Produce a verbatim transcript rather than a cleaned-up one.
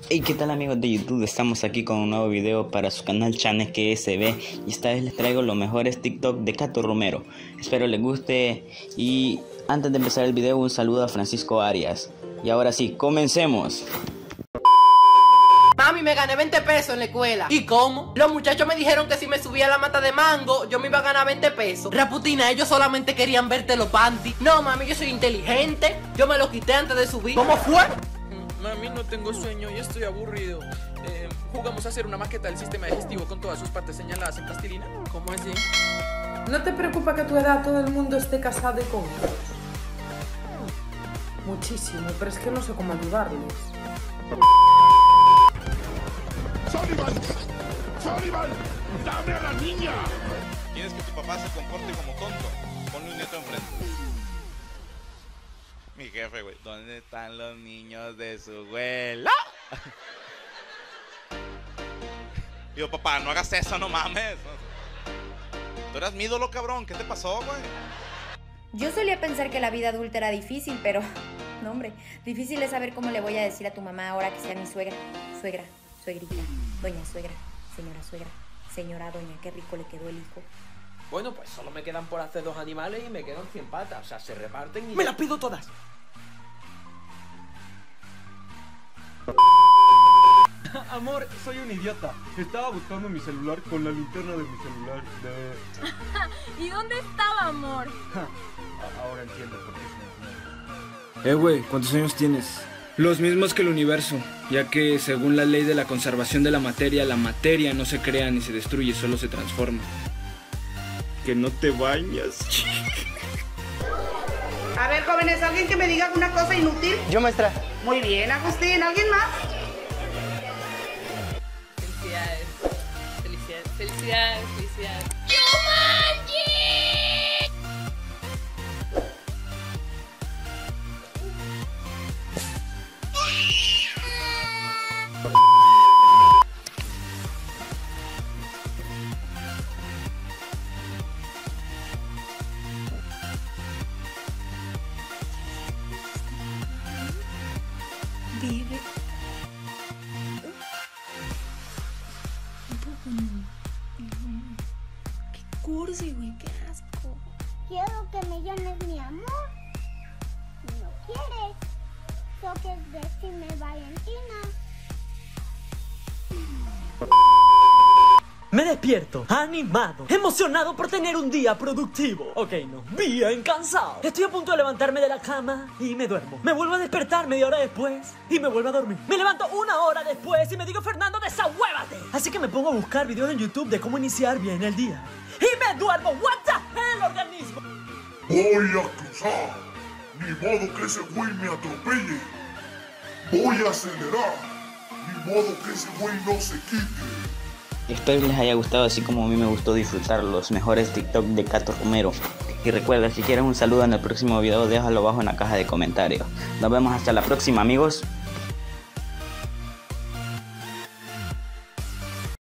Hey, ¿qué tal amigos de YouTube? Estamos aquí con un nuevo video para su canal Chanes que se ve y esta vez les traigo los mejores TikTok de Cato Romero. Espero les guste y antes de empezar el video un saludo a Francisco Arias. Y ahora sí, comencemos. Mami, me gané veinte pesos en la escuela. ¿Y cómo? Los muchachos me dijeron que si me subía a la mata de mango, yo me iba a ganar veinte pesos. Raputina, ellos solamente querían verte los panties. No, mami, yo soy inteligente. Yo me lo quité antes de subir. ¿Cómo fue? Mami, no tengo sueño y estoy aburrido. Eh, ¿Jugamos a hacer una maqueta del sistema digestivo con todas sus partes señaladas en plastilina? ¿Cómo así? ¿No te preocupa que a tu edad todo el mundo esté casado y con hijos? Muchísimo, pero es que no sé cómo ayudarles. ¡Sullivan! ¡Sullivan! ¡Dame a la niña! ¿Quieres que tu papá se comporte como tonto? Ponle un nieto enfrente. Mi jefe, güey. ¿Dónde están los niños de su abuela? Digo, papá, no hagas eso, no mames. Tú eras mi ídolo, cabrón. ¿Qué te pasó, güey? Yo solía pensar que la vida adulta era difícil, pero... No, hombre. Difícil es saber cómo le voy a decir a tu mamá ahora que sea mi suegra. Suegra, suegrita, doña suegra, señora suegra, señora doña, qué rico le quedó el hijo. Bueno, pues solo me quedan por hacer dos animales y me quedan cien patas. O sea, se reparten y... ¡Me las pido todas! Amor, soy un idiota. Estaba buscando mi celular con la linterna de mi celular. De... ¿Y dónde estaba, amor? Ahora entiendo por qué es Eh, güey, ¿cuántos años tienes? Los mismos que el universo, ya que según la ley de la conservación de la materia, la materia no se crea ni se destruye, solo se transforma. Que no te bañas. A ver, jóvenes, ¿alguien que me diga una cosa inútil? Yo, maestra. Muy bien, Agustín, ¿alguien más? Felicidades. Felicidades. Felicidades. Felicidades. Vive. Un poco no. Qué cursi, güey, qué asco. Quiero que me llames mi amor. ¿No quieres? Toques decirme Valentina. Me despierto, animado, emocionado por tener un día productivo. Ok, no, bien cansado. Estoy a punto de levantarme de la cama y me duermo. Me vuelvo a despertar media hora después y me vuelvo a dormir. Me levanto una hora después y me digo, Fernando, desahuévate. Así que me pongo a buscar videos en YouTube de cómo iniciar bien el día. Y me duermo. What the hell, organismo. Voy a cruzar. Ni modo que ese güey me atropelle. Voy a acelerar. Ni modo que ese güey no se quite. Espero les haya gustado así como a mí me gustó disfrutar los mejores TikTok de Cato Romero. Y recuerda, si quieres un saludo en el próximo video, déjalo abajo en la caja de comentarios. Nos vemos hasta la próxima, amigos.